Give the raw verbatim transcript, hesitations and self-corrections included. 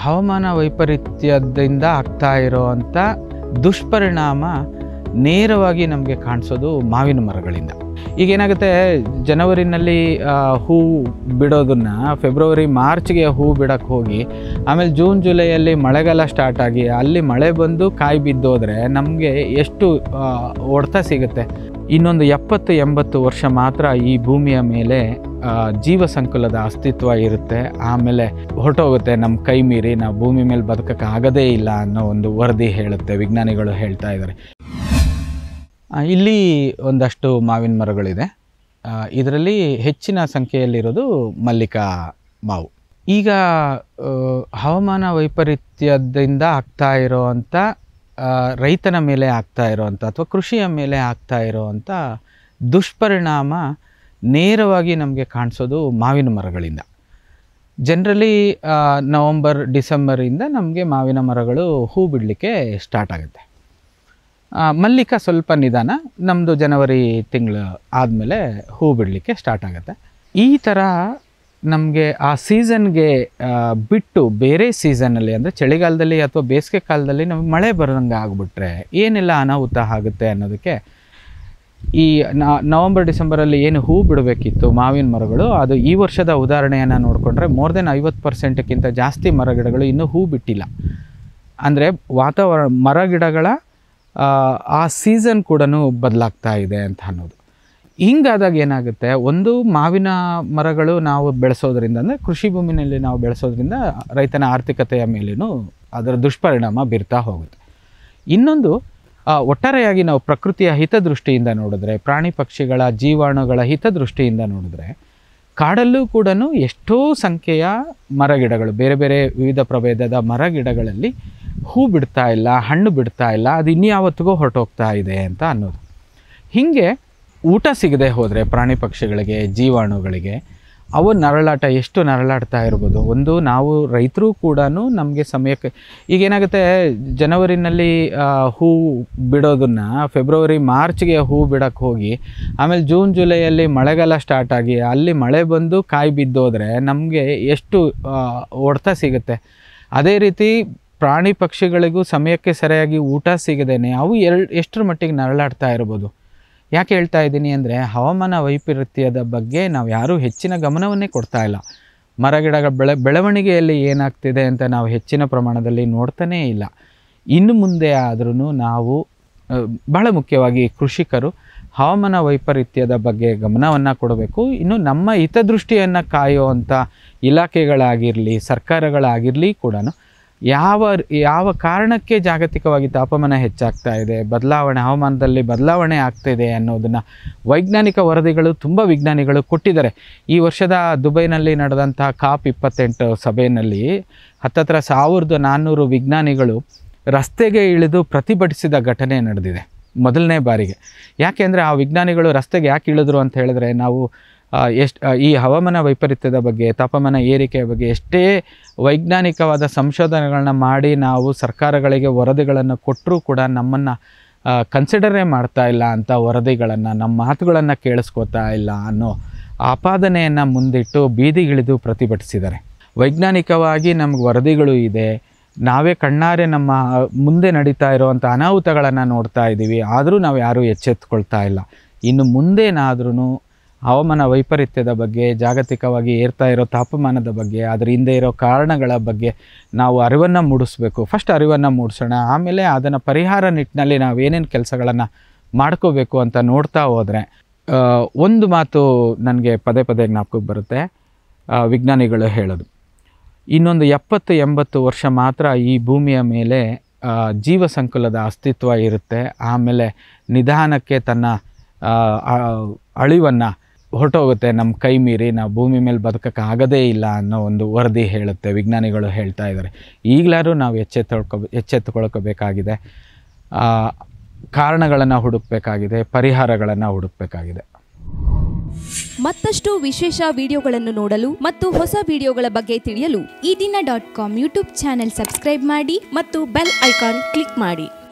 ಹವಾಮಾನ ವೈಪರೀತ್ಯದಿಂದ ಆಗ್ತಾ ಇರೋವಂಥ ದುಷ್ಪರಿಣಾಮ ನೇರವಾಗಿ ನಮಗೆ ಕಾಣಿಸೋದು ಮಾವಿನ ಮರಗಳಿಂದ. ಈಗ ಏನಾಗುತ್ತೆ, ಜನವರಿನಲ್ಲಿ ಹೂ ಬಿಡೋದನ್ನು ಫೆಬ್ರವರಿ ಮಾರ್ಚ್ಗೆ ಹೂ ಬಿಡೋಕ್ಕೆ ಹೋಗಿ ಆಮೇಲೆ ಜೂನ್ ಜುಲೈಯಲ್ಲಿ ಮಳೆಗಾಲ ಸ್ಟಾರ್ಟ್ ಆಗಿ ಅಲ್ಲಿ ಮಳೆ ಬಂದು ಕಾಯಿ ಬಿದ್ದೋದ್ರೆ ನಮಗೆ ಎಷ್ಟು ಹೊಡೆತ ಸಿಗುತ್ತೆ. ಇನ್ನೊಂದು ಎಪ್ಪತ್ತು ಎಂಬತ್ತು ವರ್ಷ ಮಾತ್ರ ಈ ಭೂಮಿಯ ಮೇಲೆ ಜೀವ ಸಂಕುಲದ ಅಸ್ತಿತ್ವ ಇರುತ್ತೆ, ಆಮೇಲೆ ಹೊರಟೋಗುತ್ತೆ, ನಮ್ಮ ಕೈ ಮೀರಿ ನಾವು ಭೂಮಿ ಮೇಲೆ ಬದುಕಕ್ಕೆ ಆಗದೇ ಇಲ್ಲ ಅನ್ನೋ ಒಂದು ವರದಿ ಹೇಳುತ್ತೆ, ವಿಜ್ಞಾನಿಗಳು ಹೇಳ್ತಾ ಇದ್ದಾರೆ. ಇಲ್ಲಿ ಒಂದಷ್ಟು ಮಾವಿನ ಮರಗಳಿದೆ. ಇದರಲ್ಲಿ ಹೆಚ್ಚಿನ ಸಂಖ್ಯೆಯಲ್ಲಿರೋದು ಮಲ್ಲಿಕಾ ಮಾವು. ಈಗ ಹವಾಮಾನ ವೈಪರೀತ್ಯದಿಂದ ಆಗ್ತಾ ಇರೋವಂಥ ರೈತನ ಮೇಲೆ ಆಗ್ತಾ ಇರೋವಂಥ ಅಥವಾ ಕೃಷಿಯ ಮೇಲೆ ಆಗ್ತಾ ಇರೋವಂಥ ದುಷ್ಪರಿಣಾಮ ನೇರವಾಗಿ ನಮಗೆ ಕಾಣಿಸೋದು ಮಾವಿನ ಮರಗಳಿಂದ. ಜನರಲಿ ನವಂಬರ್ ಡಿಸೆಂಬರಿಂದ ನಮಗೆ ಮಾವಿನ ಮರಗಳು ಹೂ ಬಿಡಲಿಕ್ಕೆ ಸ್ಟಾರ್ಟ್ ಆಗುತ್ತೆ. ಮಲ್ಲಿಕ ಸ್ವಲ್ಪ ನಿಧಾನ, ನಮ್ಮದು ಜನವರಿ ತಿಂಗಳು ಆದಮೇಲೆ ಹೂ ಬಿಡಲಿಕ್ಕೆ ಸ್ಟಾರ್ಟ್ ಆಗುತ್ತೆ. ಈ ಥರ ನಮಗೆ ಆ ಸೀಸನ್ಗೆ ಬಿಟ್ಟು ಬೇರೆ ಸೀಸನ್ನಲ್ಲಿ ಅಂದರೆ ಚಳಿಗಾಲದಲ್ಲಿ ಅಥವಾ ಬೇಸಿಗೆ ಕಾಲದಲ್ಲಿ ನಮಗೆ ಮಳೆ ಬರೋಂಗೆ ಆಗಿಬಿಟ್ರೆ ಏನೆಲ್ಲ ಅನಾಹುತ ಆಗುತ್ತೆ ಅನ್ನೋದಕ್ಕೆ ಈ ನವಂಬರ್ ಡಿಸೆಂಬರಲ್ಲಿ ಏನು ಹೂ ಬಿಡಬೇಕಿತ್ತು ಮಾವಿನ ಮರಗಳು, ಅದು ಈ ವರ್ಷದ ಉದಾಹರಣೆಯನ್ನು ನೋಡಿಕೊಂಡ್ರೆ ಮೋರ್ ದೆನ್ ಐವತ್ತು ಪರ್ಸೆಂಟ್ಕ್ಕಿಂತ ಜಾಸ್ತಿ ಮರಗಿಡಗಳು ಇನ್ನೂ ಹೂ ಬಿಟ್ಟಿಲ್ಲ. ಅಂದರೆ ವಾತಾವರಣ ಮರಗಿಡಗಳ ಆ ಸೀಸನ್ ಕೂಡ ಬದಲಾಗ್ತಾ ಇದೆ ಅಂತ ಅನ್ನೋದು. ಹಿಂಗಾದಾಗ ಏನಾಗುತ್ತೆ, ಒಂದು ಮಾವಿನ ಮರಗಳು ನಾವು ಬೆಳೆಸೋದ್ರಿಂದ ಅಂದರೆ ಕೃಷಿ ಭೂಮಿನಲ್ಲಿ ನಾವು ಬೆಳೆಸೋದ್ರಿಂದ ರೈತನ ಆರ್ಥಿಕತೆಯ ಮೇಲೂ ಅದರ ದುಷ್ಪರಿಣಾಮ ಬೀರ್ತಾ ಹೋಗುತ್ತೆ. ಇನ್ನೊಂದು ಒಟ್ಟಾರೆಯಾಗಿ ನಾವು ಪ್ರಕೃತಿಯ ಹಿತದೃಷ್ಟಿಯಿಂದ ನೋಡಿದ್ರೆ, ಪ್ರಾಣಿ ಪಕ್ಷಿಗಳ ಜೀವಾಣುಗಳ ಹಿತದೃಷ್ಟಿಯಿಂದ ನೋಡಿದ್ರೆ ಕಾಡಲ್ಲೂ ಕೂಡ ಎಷ್ಟೋ ಸಂಖ್ಯೆಯ ಮರಗಿಡಗಳು, ಬೇರೆ ಬೇರೆ ವಿವಿಧ ಪ್ರಭೇದದ ಮರಗಿಡಗಳಲ್ಲಿ ಹೂ ಬಿಡ್ತಾ ಇಲ್ಲ, ಹಣ್ಣು ಬಿಡ್ತಾ ಇಲ್ಲ, ಅದು ಇನ್ಯಾವತ್ತಿಗೂ ಹೊರಟೋಗ್ತಾ ಇದೆ ಅಂತ ಅನ್ನೋದು. ಹೀಗೆ ಊಟ ಸಿಗದೆ ಹೋದರೆ ಪ್ರಾಣಿ ಪಕ್ಷಿಗಳಿಗೆ ಜೀವಾಣುಗಳಿಗೆ ಅವು ನರಳಾಟ ಎಷ್ಟು ನರಳಾಡ್ತಾ ಇರ್ಬೋದು. ಒಂದು ನಾವು ರೈತರು ಕೂಡ ನಮಗೆ ಸಮಯಕ್ಕೆ ಈಗೇನಾಗುತ್ತೆ, ಜನವರಿನಲ್ಲಿ ಹೂ ಬಿಡೋದನ್ನು ಫೆಬ್ರವರಿ ಮಾರ್ಚ್ಗೆ ಹೂ ಬಿಡೋಕ್ಕೆ ಹೋಗಿ ಆಮೇಲೆ ಜೂನ್ ಜುಲೈಯಲ್ಲಿ ಮಳೆಗಾಲ ಸ್ಟಾರ್ಟ್ ಆಗಿ ಅಲ್ಲಿ ಮಳೆ ಬಂದು ಕಾಯಿ ಬಿದ್ದೋದ್ರೆ ನಮಗೆ ಎಷ್ಟು ಹೊಡೆತ ಸಿಗುತ್ತೆ. ಅದೇ ರೀತಿ ಪ್ರಾಣಿ ಪಕ್ಷಿಗಳಿಗೂ ಸಮಯಕ್ಕೆ ಸರಿಯಾಗಿ ಊಟ ಸಿಗದೇನೆ ಅವು ಎರಡು ಎಷ್ಟರ ಮಟ್ಟಿಗೆ ನರಳಾಡ್ತಾ ಇರ್ಬೋದು. ಯಾಕೆ ಹೇಳ್ತಾ ಇದ್ದೀನಿ ಅಂದರೆ, ಹವಾಮಾನ ವೈಪರೀತ್ಯದ ಬಗ್ಗೆ ನಾವು ಯಾರೂ ಹೆಚ್ಚಿನ ಗಮನವನ್ನೇ ಕೊಡ್ತಾ ಇಲ್ಲ. ಮರಗಿಡಗಳ ಬೆಳೆ ಬೆಳವಣಿಗೆಯಲ್ಲಿ ಏನಾಗ್ತಿದೆ ಅಂತ ನಾವು ಹೆಚ್ಚಿನ ಪ್ರಮಾಣದಲ್ಲಿ ನೋಡ್ತಾನೇ ಇಲ್ಲ. ಇನ್ನು ಮುಂದೆ ಆದ್ರೂ ನಾವು ಬಹಳ ಮುಖ್ಯವಾಗಿ ಕೃಷಿಕರು ಹವಾಮಾನ ವೈಪರೀತ್ಯದ ಬಗ್ಗೆ ಗಮನವನ್ನು ಕೊಡಬೇಕು. ಇನ್ನು ನಮ್ಮ ಹಿತದೃಷ್ಟಿಯನ್ನು ಕಾಯುವಂಥ ಇಲಾಖೆಗಳಾಗಿರಲಿ ಸರ್ಕಾರಗಳಾಗಿರಲಿ ಕೂಡ ಯಾವ ಯಾವ ಕಾರಣಕ್ಕೆ ಜಾಗತಿಕವಾಗಿ ತಾಪಮಾನ ಹೆಚ್ಚಾಗ್ತಾ ಇದೆ, ಬದಲಾವಣೆ ಹವಾಮಾನದಲ್ಲಿ ಬದಲಾವಣೆ ಆಗ್ತಾಯಿದೆ ಅನ್ನೋದನ್ನು ವೈಜ್ಞಾನಿಕ ವರದಿಗಳು ತುಂಬ ವಿಜ್ಞಾನಿಗಳು ಕೊಟ್ಟಿದ್ದಾರೆ. ಈ ವರ್ಷದ ದುಬೈನಲ್ಲಿ ನಡೆದಂಥ ಕಾಪ್ ಇಪ್ಪತ್ತೆಂಟು ಸಭೆಯಲ್ಲಿ ಹತ್ತತ್ರ ಸಾವಿರದ ನಾನ್ನೂರು ವಿಜ್ಞಾನಿಗಳು ರಸ್ತೆಗೆ ಇಳಿದು ಪ್ರತಿಭಟಿಸಿದ ಘಟನೆ ನಡೆದಿದೆ ಮೊದಲನೇ ಬಾರಿಗೆ. ಯಾಕೆ ಅಂದರೆ ಆ ವಿಜ್ಞಾನಿಗಳು ರಸ್ತೆಗೆ ಯಾಕೆ ಇಳಿದ್ರು ಅಂತ ಹೇಳಿದ್ರೆ, ನಾವು ಎಷ್ಟು ಈ ಹವಾಮಾನ ವೈಪರೀತ್ಯದ ಬಗ್ಗೆ ತಾಪಮಾನ ಏರಿಕೆಯ ಬಗ್ಗೆ ಎಷ್ಟೇ ವೈಜ್ಞಾನಿಕವಾದ ಸಂಶೋಧನೆಗಳನ್ನ ಮಾಡಿ ನಾವು ಸರ್ಕಾರಗಳಿಗೆ ವರದಿಗಳನ್ನು ಕೊಟ್ಟರೂ ಕೂಡ ನಮ್ಮನ್ನು ಕನ್ಸಿಡರೇ ಮಾಡ್ತಾ ಇಲ್ಲ ಅಂತ ವರದಿಗಳನ್ನು, ನಮ್ಮ ಮಾತುಗಳನ್ನು ಕೇಳಿಸ್ಕೋತಾ ಇಲ್ಲ ಅನ್ನೋ ಆಪಾದನೆಯನ್ನು ಮುಂದಿಟ್ಟು ಬೀದಿಗಿಳಿದು ಪ್ರತಿಭಟಿಸಿದ್ದಾರೆ. ವೈಜ್ಞಾನಿಕವಾಗಿ ನಮಗೆ ವರದಿಗಳು ಇದೆ, ನಾವೇ ಕಣ್ಣಾರೆ ನಮ್ಮ ಮುಂದೆ ನಡೀತಾ ಇರೋವಂಥ ಅನಾಹುತಗಳನ್ನು ನೋಡ್ತಾ ಇದ್ದೀವಿ, ಆದರೂ ನಾವು ಯಾರೂ ಎಚ್ಚೆತ್ತುಕೊಳ್ತಾ ಇಲ್ಲ. ಇನ್ನು ಮುಂದೇನಾದ್ರೂ ಹವಾಮಾನ ವೈಪರೀತ್ಯದ ಬಗ್ಗೆ, ಜಾಗತಿಕವಾಗಿ ಏರ್ತಾ ಇರೋ ತಾಪಮಾನದ ಬಗ್ಗೆ, ಅದರ ಹಿಂದೆ ಇರೋ ಕಾರಣಗಳ ಬಗ್ಗೆ ನಾವು ಅರಿವನ್ನು ಮೂಡಿಸ್ಬೇಕು. ಫಸ್ಟ್ ಅರಿವನ್ನು ಮೂಡಿಸೋಣ, ಆಮೇಲೆ ಅದನ್ನು ಪರಿಹಾರ ನಿಟ್ಟಿನಲ್ಲಿ ನಾವು ಏನೇನು ಕೆಲಸಗಳನ್ನು ಮಾಡ್ಕೋಬೇಕು ಅಂತ ನೋಡ್ತಾ ಹೋದರೆ ಒಂದು ಮಾತು ನನಗೆ ಪದೇ ಪದೇ ಜ್ಞಾಪಕಕ್ಕೆ ಬರುತ್ತೆ. ವಿಜ್ಞಾನಿಗಳು ಹೇಳೋದು, ಇನ್ನೊಂದು ಎಪ್ಪತ್ತು ಎಂಬತ್ತು ವರ್ಷ ಮಾತ್ರ ಈ ಭೂಮಿಯ ಮೇಲೆ ಜೀವ ಸಂಕುಲದ ಅಸ್ತಿತ್ವ ಇರುತ್ತೆ, ಆಮೇಲೆ ನಿಧಾನಕ್ಕೆ ತನ್ನ ಅಳಿವನ್ನು ಹೊರಟೋಗುತ್ತೆ, ನಮ್ಮ ಕೈ ಮೀರಿ ನಾವು ಭೂಮಿ ಮೇಲೆ ಬದುಕಕ್ಕೆ ಆಗದೇ ಇಲ್ಲ ಅನ್ನೋ ಒಂದು ವರದಿ ಹೇಳುತ್ತೆ, ವಿಜ್ಞಾನಿಗಳು ಹೇಳ್ತಾ ಇದ್ದಾರೆ. ಈಗಲಾದ್ರೂ ನಾವು ಎಚ್ಚೆತ್ತುಕೊಳ್ಕೊ ಎಚ್ಚೆತ್ತುಕೊಳ್ಕೋಬೇಕಾಗಿದೆ, ಕಾರಣಗಳನ್ನು ಹುಡುಕಬೇಕಾಗಿದೆ, ಪರಿಹಾರಗಳನ್ನು ಹುಡುಕಬೇಕಾಗಿದೆ. ಮತ್ತಷ್ಟು ವಿಶೇಷ ವಿಡಿಯೋಗಳನ್ನು ನೋಡಲು ಮತ್ತು ಹೊಸ ವಿಡಿಯೋಗಳ ಬಗ್ಗೆ ತಿಳಿಯಲು ಈ ದಿನ dot com YouTube channel subscribe ಮಾಡಿ ಮತ್ತು ಬೆಲ್ ಐಕಾನ್ ಕ್ಲಿಕ್ ಮಾಡಿ.